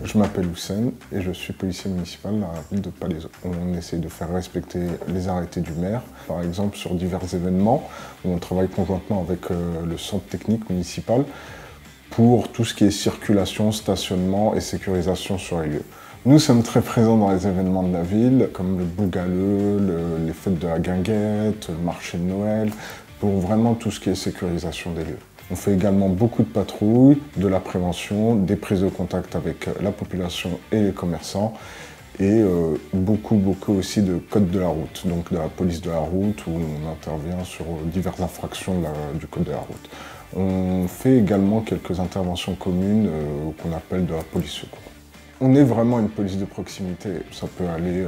Je m'appelle Houssen et je suis policier municipal dans la ville de Palaiseau. On essaie de faire respecter les arrêtés du maire, par exemple sur divers événements, où on travaille conjointement avec le centre technique municipal pour tout ce qui est circulation, stationnement et sécurisation sur les lieux. Nous sommes très présents dans les événements de la ville, comme le Bougaleu, les fêtes de la Guinguette, le marché de Noël, pour vraiment tout ce qui est sécurisation des lieux. On fait également beaucoup de patrouilles, de la prévention, des prises de contact avec la population et les commerçants, et beaucoup aussi de code de la route, donc de la police de la route, où on intervient sur diverses infractions du code de la route. On fait également quelques interventions communes qu'on appelle de la police secours. On est vraiment une police de proximité. Ça peut aller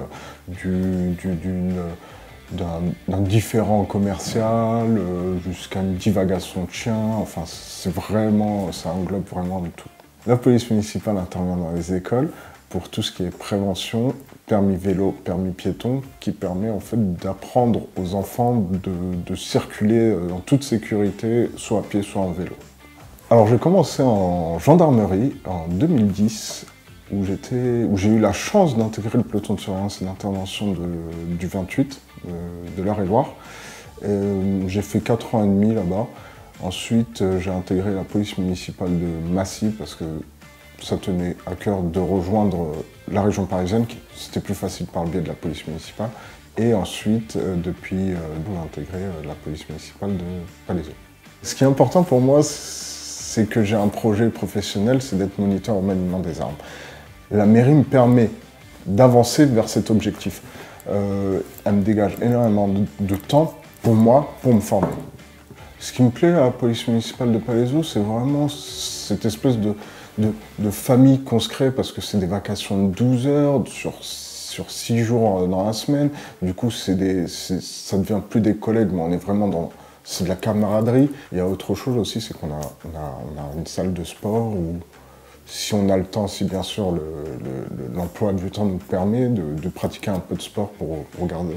d'un différend commercial jusqu'à une divagation de chiens. Enfin, ça englobe vraiment le tout. La police municipale intervient dans les écoles pour tout ce qui est prévention, permis vélo, permis piéton, qui permet en fait d'apprendre aux enfants de circuler en toute sécurité, soit à pied, soit en vélo. Alors j'ai commencé en gendarmerie en 2010, où j'ai eu la chance d'intégrer le peloton de surveillance et d'intervention du 28 de l'Eure-et-Loir. J'ai fait 4 ans et demi là-bas. Ensuite, j'ai intégré la police municipale de Massy parce que ça tenait à cœur de rejoindre la région parisienne, c'était plus facile par le biais de la police municipale. Et ensuite, depuis, j'ai intégré la police municipale de Palaiseau. Ce qui est important pour moi, c'est que j'ai un projet professionnel, c'est d'être moniteur au maniement des armes. La mairie me permet d'avancer vers cet objectif. Elle me dégage énormément de temps pour moi, pour me former. Ce qui me plaît à la police municipale de Palaiseau, c'est vraiment cette espèce de famille qu'on se crée, parce que c'est des vacations de 12 heures sur 6 jours dans la semaine. Du coup, ça devient plus des collègues, mais on est vraiment c'est de la camaraderie. Il y a autre chose aussi, c'est qu'on a une salle de sport où, si on a le temps, si bien sûr l'emploi du temps nous permet de pratiquer un peu de sport pour garder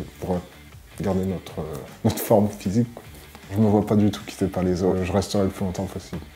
notre forme physique. Je ne me vois pas du tout quitter Palaiseau, je resterai le plus longtemps possible.